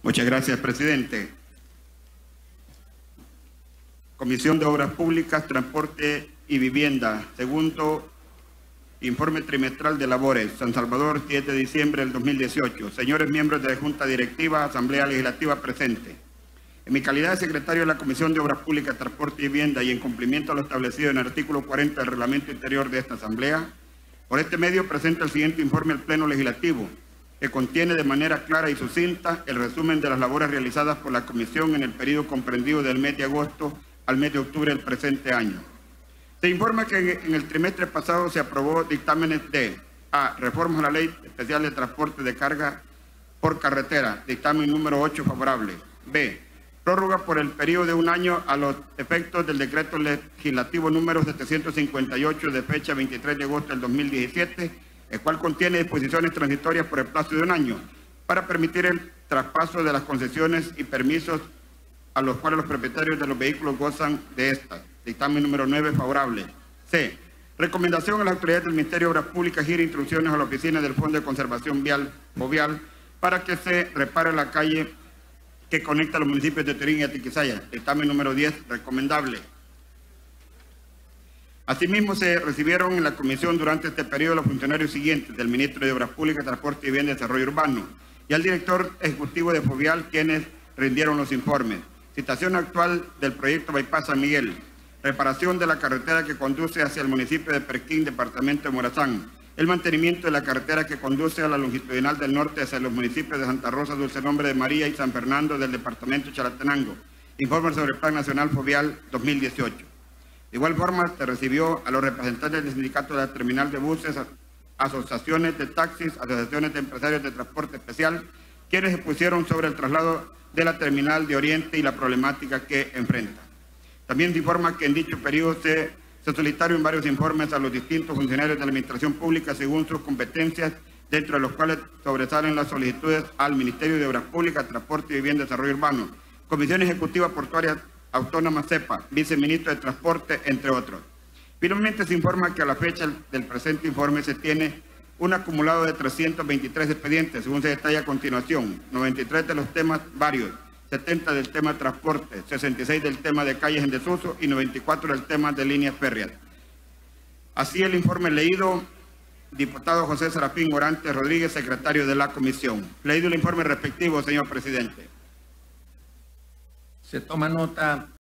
Muchas gracias, presidente. Comisión de Obras Públicas, Transporte y Vivienda. Segundo informe trimestral de labores. San Salvador, 7 de diciembre del 2018. Señores miembros de la Junta Directiva, Asamblea Legislativa presente. En mi calidad de secretario de la Comisión de Obras Públicas, Transporte y Vivienda y en cumplimiento a lo establecido en el artículo 40 del Reglamento Interior de esta Asamblea, por este medio presenta el siguiente informe al Pleno Legislativo, que contiene de manera clara y sucinta el resumen de las labores realizadas por la Comisión en el periodo comprendido del mes de agosto al mes de octubre del presente año. Se informa que en el trimestre pasado se aprobó dictámenes de A. Reformas a la Ley Especial de Transporte de Carga por Carretera, dictamen número 8 favorable. B. Prórroga por el periodo de un año a los efectos del decreto legislativo número 758 de fecha 23 de agosto del 2017, el cual contiene disposiciones transitorias por el plazo de un año para permitir el traspaso de las concesiones y permisos a los cuales los propietarios de los vehículos gozan de estas. Dictamen número 9 favorable. C. Recomendación a las autoridades del Ministerio de Obras Públicas y instrucciones a la Oficina del Fondo de Conservación Vial, FOVIAL, para que se repare la calle que conecta a los municipios de Oturín y Atiquizaya. Dictamen número 10 recomendable. Asimismo, se recibieron en la comisión durante este periodo los funcionarios siguientes del Ministro de Obras Públicas, Transporte y Vivienda y Desarrollo Urbano y al director ejecutivo de FOVIAL, quienes rindieron los informes. Situación actual del proyecto Bypass San Miguel. Reparación de la carretera que conduce hacia el municipio de Perquín, departamento de Morazán. El mantenimiento de la carretera que conduce a la longitudinal del norte hacia los municipios de Santa Rosa, Dulce Nombre de María y San Fernando del departamento de Chalatenango. Informe sobre el Plan Nacional FOVIAL 2018. De igual forma, se recibió a los representantes del sindicato de la terminal de buses, asociaciones de taxis, asociaciones de empresarios de transporte especial, quienes expusieron sobre el traslado de la terminal de Oriente y la problemática que enfrenta. También se informa que en dicho periodo se solicitaron varios informes a los distintos funcionarios de la Administración Pública según sus competencias, dentro de los cuales sobresalen las solicitudes al Ministerio de Obras Públicas, Transporte y Vivienda y Desarrollo Urbano, Comisión Ejecutiva Portuaria Autónoma CEPA, Viceministro de Transporte, entre otros. Finalmente se informa que a la fecha del presente informe se tiene un acumulado de 323 expedientes, según se detalla a continuación, 93 de los temas varios, 70 del tema de transporte, 66 del tema de calles en desuso y 94 del tema de líneas férreas. Así el informe leído, diputado José Serafín Orantes Rodríguez, secretario de la comisión. Leído el informe respectivo, señor presidente. Se toma nota